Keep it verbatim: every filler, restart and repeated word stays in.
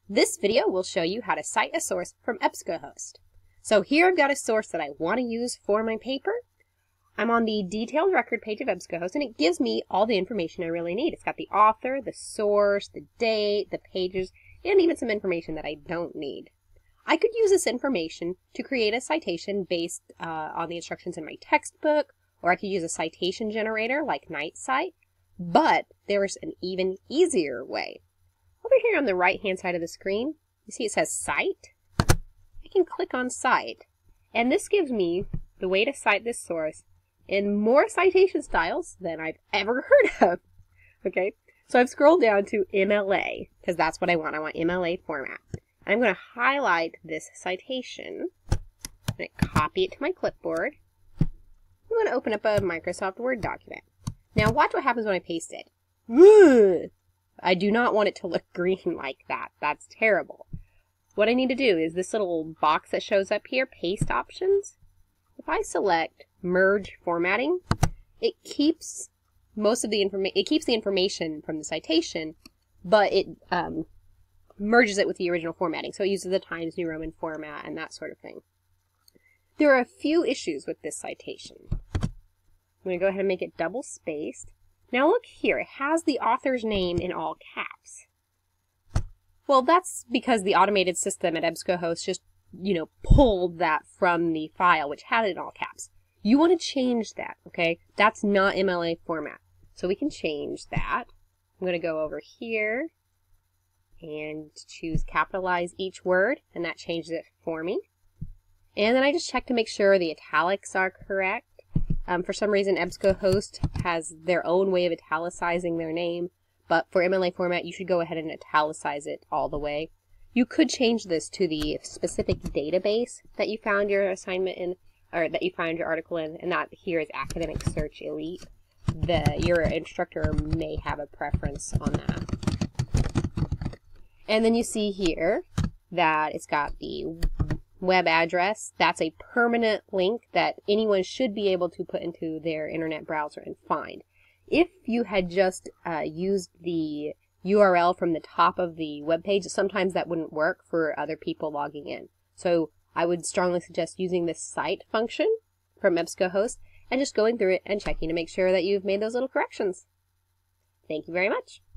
This video will show you how to cite a source from EBSCOhost. So here I've got a source that I want to use for my paper. I'm on the detailed record page of EBSCOhost, and it gives me all the information I really need. It's got the author, the source, the date, the pages, and even some information that I don't need. I could use this information to create a citation based uh, on the instructions in my textbook, or I could use a citation generator like Cite, but there is an even easier way. Over here on the right-hand side of the screen, you see it says Cite. I can click on Cite, and this gives me the way to cite this source in more citation styles than I've ever heard of. Okay, so I've scrolled down to M L A, because that's what I want. I want M L A format. I'm going to highlight this citation, I'm going to copy it to my clipboard. I'm going to open up a Microsoft Word document. Now watch what happens when I paste it. Ugh! I do not want it to look green like that. That's terrible. What I need to do is this little box that shows up here, Paste Options. If I select Merge Formatting, it keeps most of the information. It keeps the information from the citation, but it um, merges it with the original formatting. So it uses the Times New Roman format and that sort of thing. There are a few issues with this citation. I'm going to go ahead and make it double spaced. Now look here, it has the author's name in all caps. Well, that's because the automated system at EBSCOhost just, you know, pulled that from the file, which had it in all caps. You want to change that, okay? That's not M L A format. So we can change that. I'm going to go over here and choose capitalize each word, and that changes it for me. And then I just check to make sure the italics are correct. Um, for some reason, EBSCOhost has their own way of italicizing their name, but for M L A format, you should go ahead and italicize it all the way. You could change this to the specific database that you found your assignment in, or that you found your article in, and that here is Academic Search Elite. The, your instructor may have a preference on that. And then you see here that it's got the web address. That's a permanent link that anyone should be able to put into their internet browser and find. If you had just uh, used the U R L from the top of the web page, sometimes that wouldn't work for other people logging in. So I would strongly suggest using this cite function from EBSCOhost and just going through it and checking to make sure that you've made those little corrections. Thank you very much.